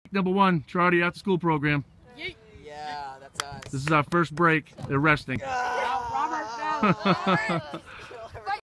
Number 1, Trottier after school program. Yeah, that's us. This is our first break. They're resting. Robert, no.